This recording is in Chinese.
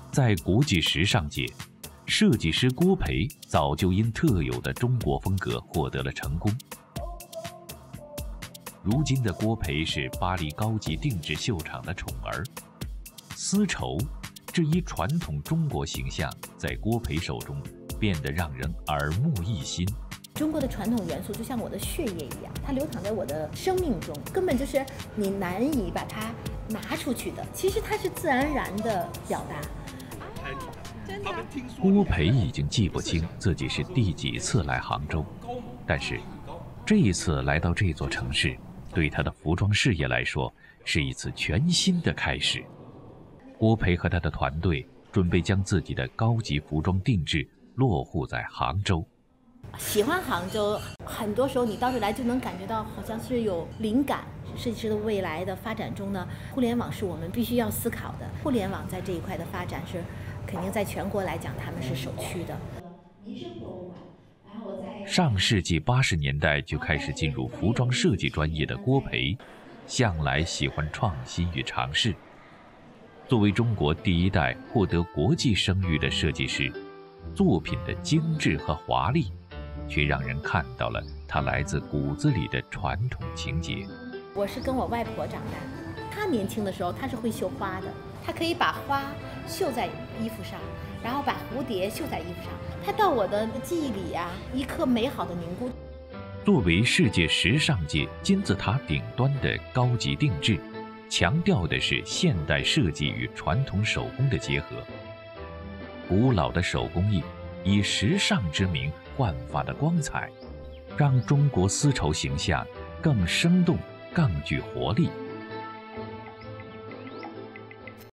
在国际时尚界，设计师郭培早就因特有的中国风格获得了成功。如今的郭培是巴黎高级定制秀场的宠儿，丝绸这一传统中国形象在郭培手中变得让人耳目一新。 中国的传统元素就像我的血液一样，它流淌在我的生命中，根本就是你难以把它拿出去的。其实它是自然而然的表达。 郭培已经记不清自己是第几次来杭州，但是这一次来到这座城市，对他的服装事业来说是一次全新的开始。郭培和他的团队准备将自己的高级服装定制落户在杭州。 喜欢杭州，很多时候你到这来就能感觉到好像是有灵感。设计师的未来的发展中呢，互联网是我们必须要思考的。互联网在这一块的发展是肯定在全国来讲他们是首屈的。 上世纪80年代就开始进入服装设计专业的郭培，向来喜欢创新与尝试。作为中国第一代获得国际声誉的设计师，作品的精致和华丽，却让人看到了他来自骨子里的传统情结。 我是跟我外婆长大的，她年轻的时候她是会绣花的，她可以把花绣在衣服上，然后把蝴蝶绣在衣服上。她到我的记忆里啊，一刻美好的凝固。 作为世界时尚界金字塔顶端的高级定制，强调的是现代设计与传统手工的结合。古老的手工艺以时尚之名焕发的光彩，让中国丝绸形象更生动、更具活力。